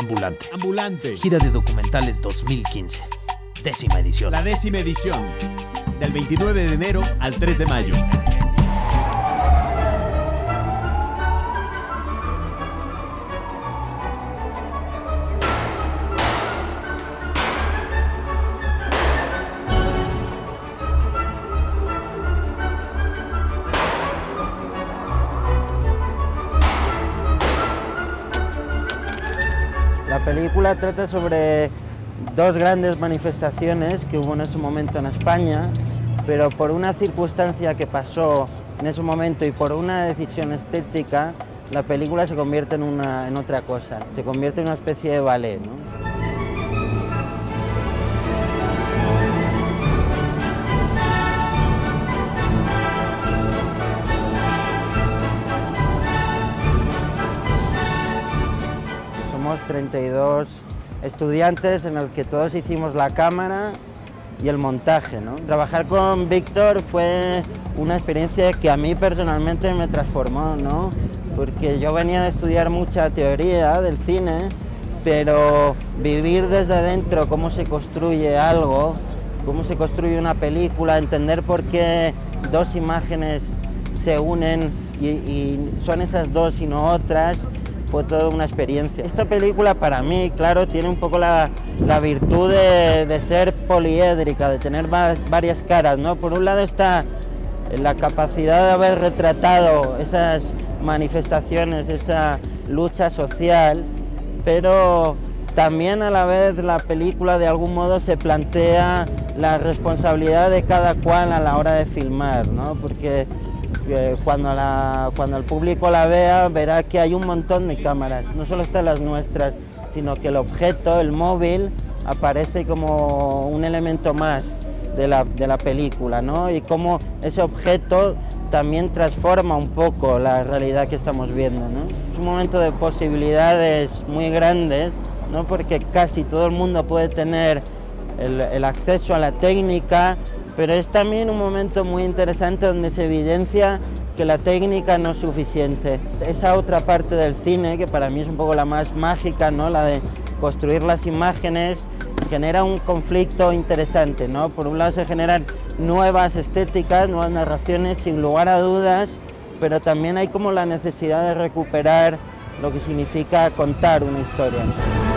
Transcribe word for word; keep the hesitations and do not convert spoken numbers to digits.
Ambulante. Ambulante. Gira de documentales dos mil quince. Décima edición. La décima edición. Del veintinueve de enero al tres de mayo. La película trata sobre dos grandes manifestaciones que hubo en ese momento en España, pero por una circunstancia que pasó en ese momento y por una decisión estética, la película se convierte en, una, en otra cosa, se convierte en una especie de ballet, ¿no? Somos treinta y dos estudiantes en los que todos hicimos la cámara y el montaje, ¿no? Trabajar con Víctor fue una experiencia que a mí personalmente me transformó, ¿no? Porque yo venía de estudiar mucha teoría del cine, pero vivir desde dentro cómo se construye algo, cómo se construye una película, entender por qué dos imágenes se unen y, y son esas dos y no otras, fue toda una experiencia. Esta película para mí, claro, tiene un poco la, la virtud de, de ser poliédrica, de tener va, varias caras, ¿no? Por un lado está la capacidad de haber retratado esas manifestaciones, esa lucha social, pero también a la vez la película de algún modo se plantea la responsabilidad de cada cual a la hora de filmar, ¿no? Porque Cuando, la, cuando el público la vea, verá que hay un montón de cámaras, no solo están las nuestras, sino que el objeto, el móvil, aparece como un elemento más de la, de la película, ¿no? Y cómo ese objeto también transforma un poco la realidad que estamos viendo, ¿no? Es un momento de posibilidades muy grandes, ¿no? Porque casi todo el mundo puede tener el, el acceso a la técnica, pero es también un momento muy interesante donde se evidencia que la técnica no es suficiente. Esa otra parte del cine, que para mí es un poco la más mágica, ¿no? La de construir las imágenes, genera un conflicto interesante, ¿no? Por un lado se generan nuevas estéticas, nuevas narraciones, sin lugar a dudas, pero también hay como la necesidad de recuperar lo que significa contar una historia.